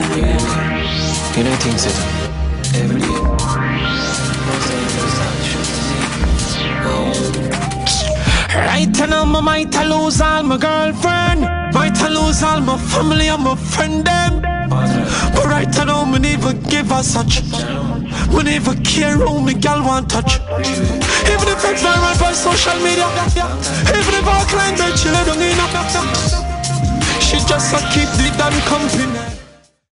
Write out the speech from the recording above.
You know things that every day. Right now, I might lose all my girlfriend, might lose all my family and my friend them. But right now, me never give her such. Me never care who me gal want touch. Even if it's viral by social media, even if I climb the chill, I don't need no. She just a keep the damn company.